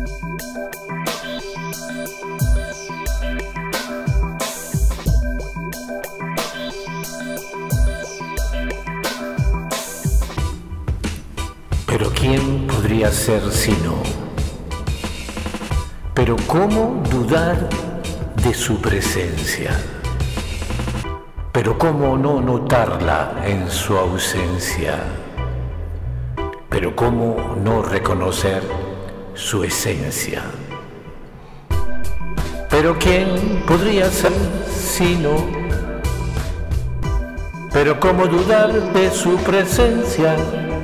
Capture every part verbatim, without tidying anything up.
Pero ¿quién podría ser sino? Pero ¿cómo dudar de su presencia? Pero ¿cómo no notarla en su ausencia? Pero ¿cómo no reconocer su esencia? Pero ¿quién podría ser sino? Pero ¿cómo dudar de su presencia?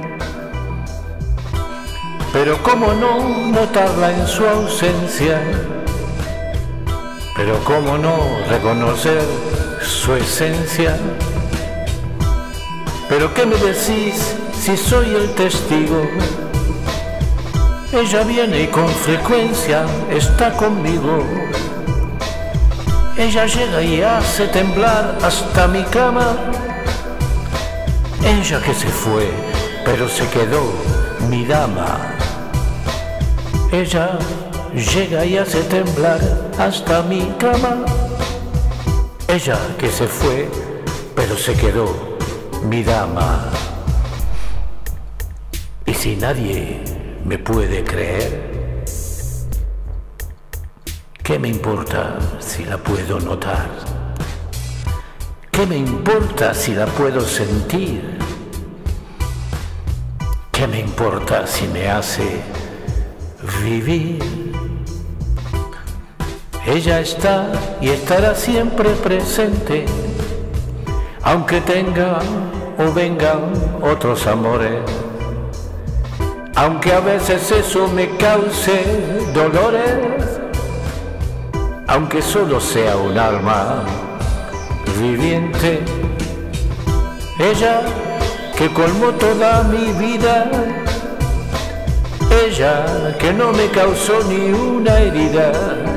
Pero ¿cómo no notarla en su ausencia? Pero ¿cómo no reconocer su esencia? Pero ¿qué me decís si soy el testigo? Ella viene y con frecuencia está conmigo. Ella llega y hace temblar hasta mi cama. Ella que se fue, pero se quedó mi dama. Ella llega y hace temblar hasta mi cama. Ella que se fue, pero se quedó mi dama. Y si nadie me puede creer, ¿qué me importa si la puedo notar? ¿Qué me importa si la puedo sentir? ¿Qué me importa si me hace vivir? Ella está y estará siempre presente, aunque tenga o vengan otros amores, aunque a veces eso me cause dolores, aunque solo sea un alma viviente. Ella que colmó toda mi vida, ella que no me causó ni una herida,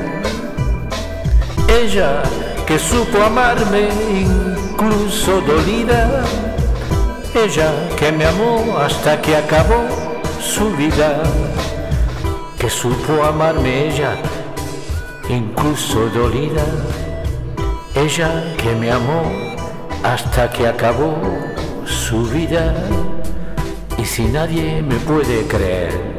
ella que supo amarme incluso dolida, ella que me amó hasta que acabó su vida, que supo amarme ella incluso dolida, ella que me amó hasta que acabó su vida. Y si nadie me puede creer,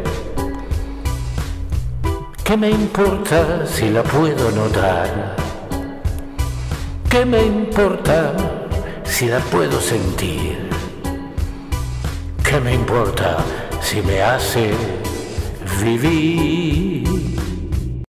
¿qué me importa si la puedo notar? ¿Qué me importa si la puedo sentir? ¿Qué me importa si me hace vivir?